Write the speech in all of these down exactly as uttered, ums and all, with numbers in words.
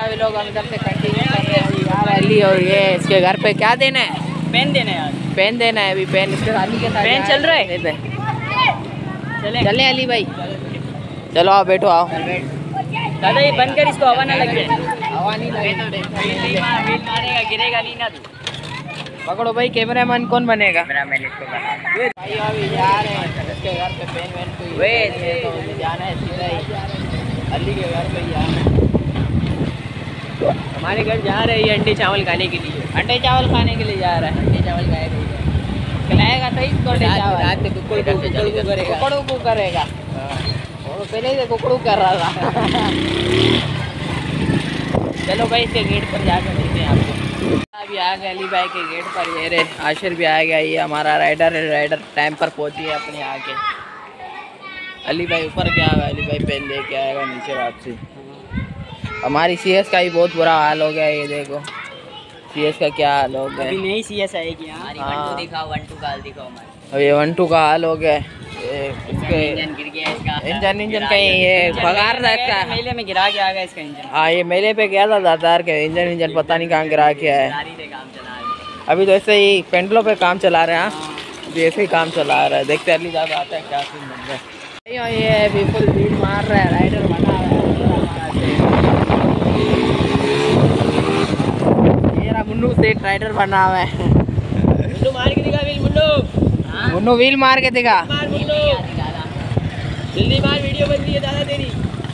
का भी लोग हम इधर से कंटिन्यू कर रहे हैं यार। अली और ये इसके घर पे क्या देना है? पेन देना है यार, पेन देना है अभी। पेन इसके अली के साथ पेन चल रहा है। चले चले अली भाई, चलो आओ बैठो आओ। दादा ये बंद कर, इसको हवा ना लग जाए। हवा नहीं लगे, मारेगा, गिरेगा नहीं ना तू। पकड़ो भाई। कैमरामैन कौन बनेगा? कैमरामैन इसको बना। भाई अभी जा रहे हैं इसके घर पे पेन वेन कोई वे तो जाना है सीधा ही अली के घर पे ही जाना है। हमारे घर जा रहे हैं अंडे चावल खाने के लिए। अंडे चावल खाने के लिए जा रहा है। अंडे चावल खाएगा, खिलाएगा सही इसको अंडे चावल। रात में कुकड़ को करेगा। कुकड़ू को करेगा। और पहले से कुकड़ू कर रहा था। चलो भाई इसके गेट पर जाकर मिलते हैं आपको। अभी आ गए अली भाई के गेट पर। ये रे आशिर भी आ गया। ये हमारा राइडर है, राइडर टाइम पर पहुंची है अपने आके। अली भाई ऊपर क्या है, अली भाई पेन लेके आएगा नीचे वापसी। हमारी सीएस का ही बहुत बुरा हाल हो गया। ये देखो सीएस का क्या हाल हो गया। अभी नई सीएस आएगी। हाँ हाँ। वन टू दिखाओ, वन टू का दिखाओ हमारे। अब ये वन टू का हाल हो गया। इसके इंजन गिर गया इसका। इंजन इंजन कहीं ये भगार रखा है। मेले में गिरा के आ गया इसका इंजन। हाँ ये मेले पे गया था दातार के। इंजन इंजन पता नहीं कहाँ गिरा के है। काम चला रहे। अभी तो ऐसे ही पेंडलों पे काम चला रहे हैं। हाँ अभी ऐसे ही काम चला रहा है। देखते अली ज़्यादा आता है क्या सीन बन रहा है। ये अभी फुल भीड़ मार रहा है, राइडर बना रहा है। मेरा मुन्नू सेठ राइडर बना हुआ है। मुन्नू मार के दिखा व्हील। मुन्नू मुन्नू व्हील मार के दिखा। मार मुन्नू, जल्दी मार, वीडियो बन रही है दादा तेरी।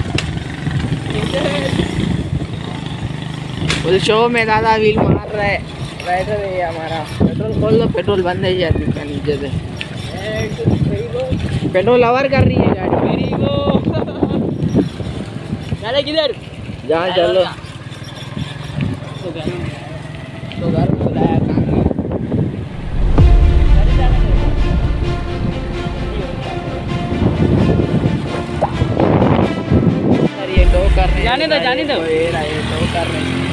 फुल शो में दादा व्हील मार रहा है। राइडर है ये हमारा। पेट्रोल खोल लो, पेट्रोल बंद है जाती है नीचे से। पेट्रोल अवर कर रही है गाड़ी मेरी वो। दादा किधर? जहाँ चलो तो घर में बुलाया काम में। सर ये टो कर रहे हैं। जाने दो, जाने दो। ये रहा ये टो कर रहे हैं।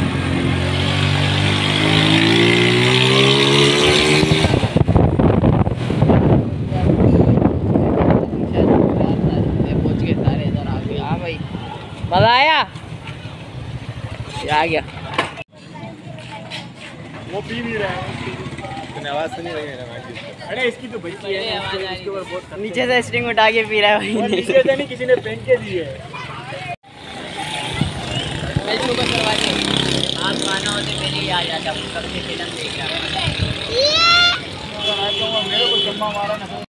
मजा आया? ये आ गया। वो पी भी रहा है, आवाज सुनी रही। अरे इसकी तो बच्ची है, इसके ऊपर बहुत नीचे से स्ट्रिंग उठा के पी रहा है भाई। नीचे से नहीं, किसी ने फेंक के दी है। आप खाना होते पहले ही आ जाता, कब से फिल्म देख रहा है। मेरे को जम्मा मारा ना।